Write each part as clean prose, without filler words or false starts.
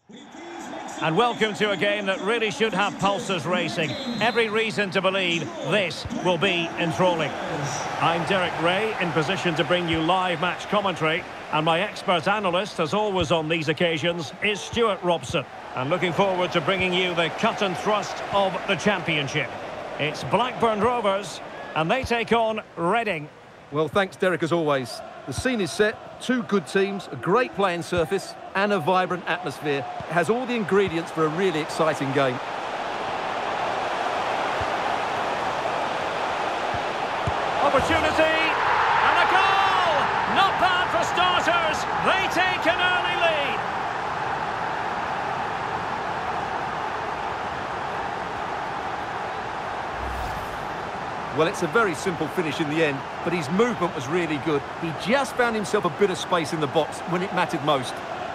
And welcome to a game that really should have pulses racing. Every reason to believe this will be enthralling. I'm Derek Ray, in position to bring you live match commentary. And my expert analyst, as always on these occasions, is Stuart Robson. And looking forward to bringing you the cut and thrust of the championship. It's Blackburn Rovers, and they take on Reading. Well, thanks, Derek, as always. The scene is set, two good teams, a great playing surface and a vibrant atmosphere. It has all the ingredients for a really exciting game. Opportunity, and a goal! Not bad for starters. They take an early lead. Well, it's a very simple finish in the end, but his movement was really good. He just found himself a bit of space in the box when it mattered most.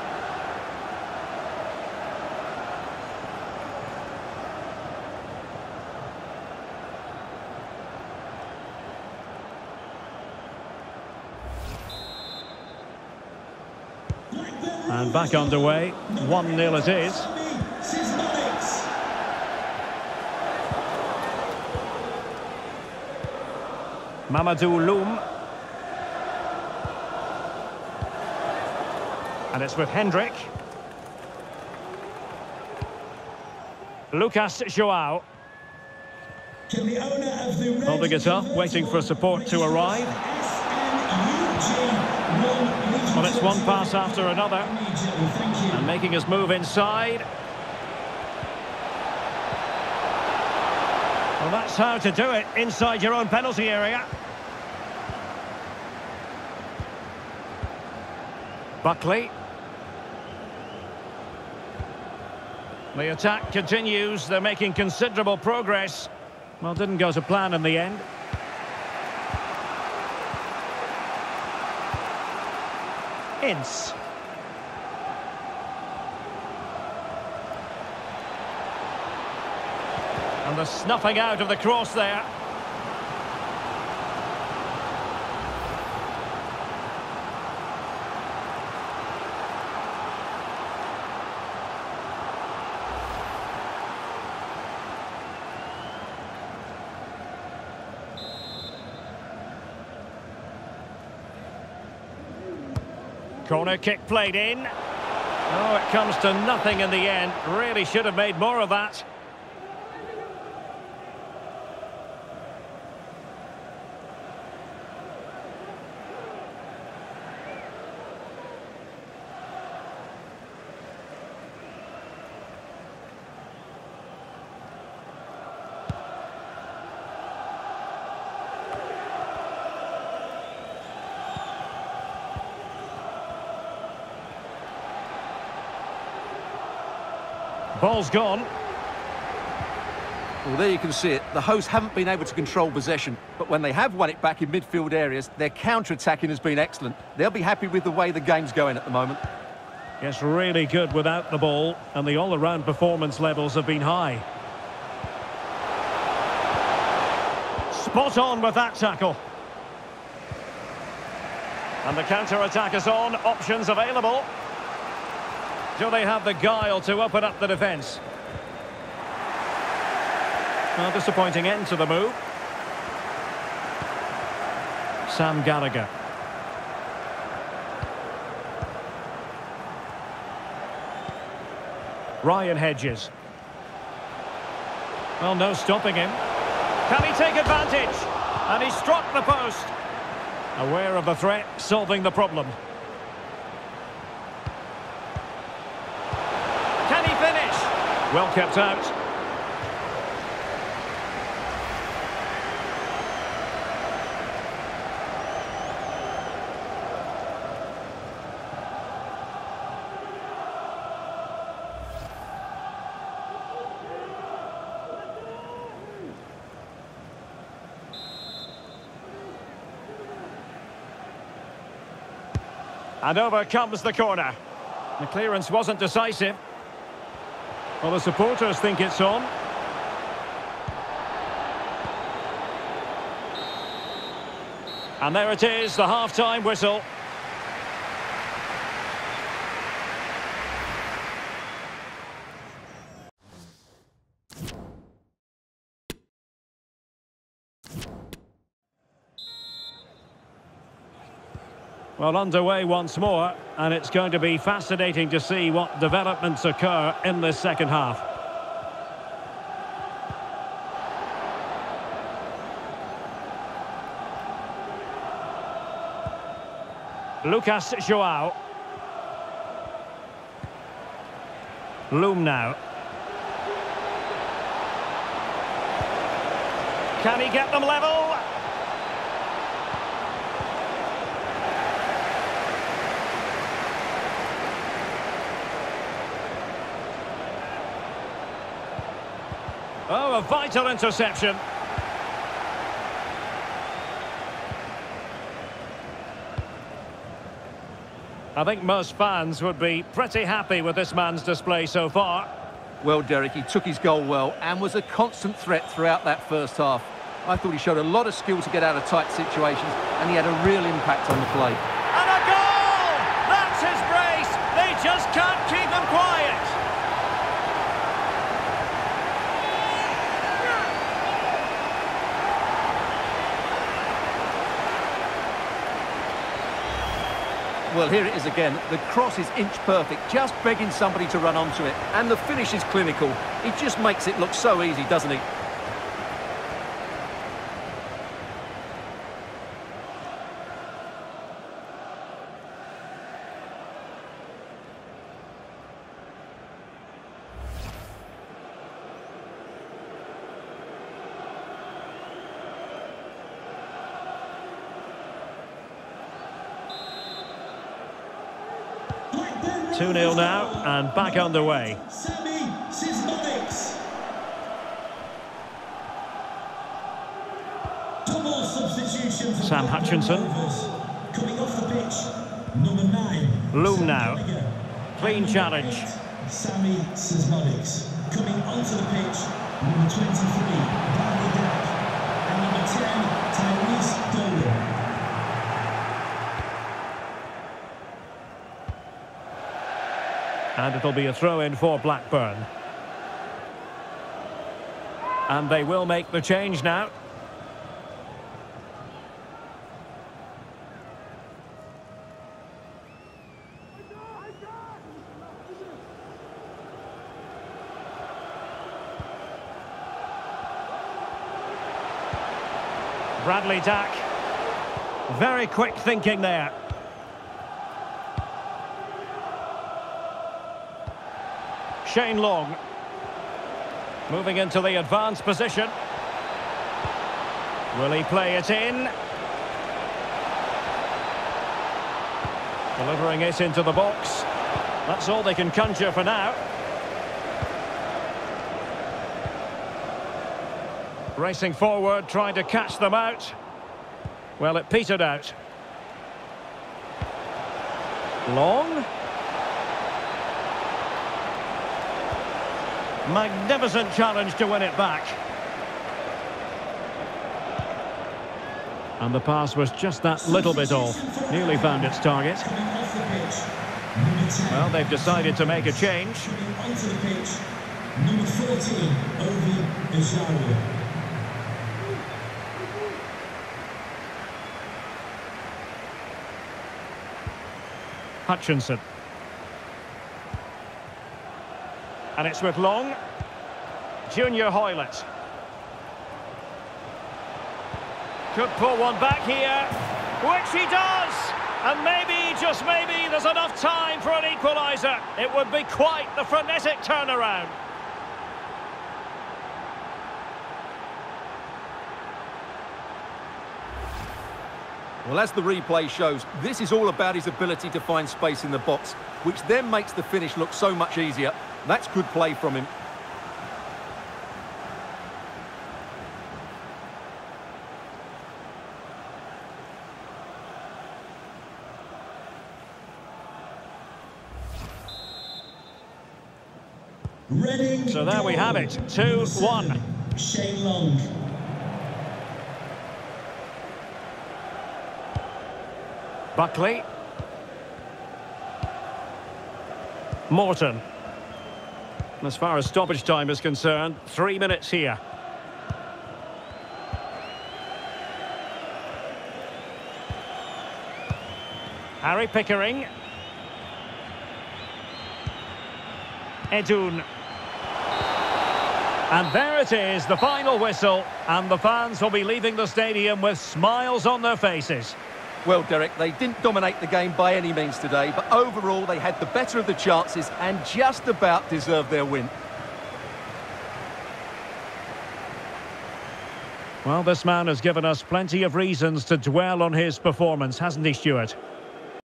And back underway, 1-0 it is. Mamadou Loum. And it's with Hendrick. Lucas Joao. Holding it up, waiting for support to arrive. Well, it's one pass after another. And making his move inside. Well, that's how to do it, inside your own penalty area. Buckley. The attack continues. They're making considerable progress. Well, didn't go to plan in the end. Ince. And the snuffing out of the cross there. Corner kick played in. Oh, it comes to nothing in the end. Really should have made more of that. Ball's gone. Well, there you can see it. The hosts haven't been able to control possession, but when they have won it back in midfield areas, their counter-attacking has been excellent. They'll be happy with the way the game's going at the moment. Yes, really good without the ball, and the all-around performance levels have been high. Spot on with that tackle. And the counter-attack is on, options available. Do they have the guile to open up the defence? A disappointing end to the move. Sam Gallagher. Ryan Hedges. Well, no stopping him. Can he take advantage? And he struck the post. Aware of the threat, solving the problem. Can he finish? Well kept out. And over comes the corner. The clearance wasn't decisive. Well, the supporters think it's on. And there it is, the half-time whistle. Well, underway once more, and it's going to be fascinating to see what developments occur in this second half. Lucas João. Loom now. Can he get them level? Oh, a vital interception. I think most fans would be pretty happy with this man's display so far. Well, Derek, he took his goal well and was a constant threat throughout that first half. I thought he showed a lot of skill to get out of tight situations, and he had a real impact on the play. And a goal! That's his brace! They just can't keep him quiet! Well, here it is again. The cross is inch perfect, just begging somebody to run onto it. And the finish is clinical. He just makes it look so easy, doesn't he? Blackburn 2-0 now, and back underway. Double substitution for Sam Hutchinson. Coming off the pitch, number 9. Loom now. Clean challenge. Sammy Sismodics. Coming onto the pitch, number 23, Bradley Dack. And number 10, Tyrese Dolan. And it'll be a throw-in for Blackburn. And they will make the change now. Bradley Dack. Very quick thinking there. Shane Long. Moving into the advanced position. Will he play it in? Delivering it into the box. That's all they can conjure for now. Racing forward, trying to catch them out. Well, it petered out. Long. Magnificent challenge to win it back. And the pass was just that little bit off. Nearly found its target. Well, they've decided to make a change. Onto the pitch, number 14, Ovi Ejaria. Hutchinson. And it's with Long. Junior Hoylett. Could pull one back here, which he does! And maybe, just maybe, there's enough time for an equaliser. It would be quite the frenetic turnaround. Well, as the replay shows, this is all about his ability to find space in the box, which then makes the finish look so much easier. That's good play from him. Reading So there we have it, 2-1. Shane Long. Buckley. Morton. As far as stoppage time is concerned, 3 minutes here. Harry Pickering. Edun. And there it is, the final whistle, and the fans will be leaving the stadium with smiles on their faces. Well, Derek, they didn't dominate the game by any means today, but overall they had the better of the chances and just about deserved their win. Well, this man has given us plenty of reasons to dwell on his performance, hasn't he, Stuart?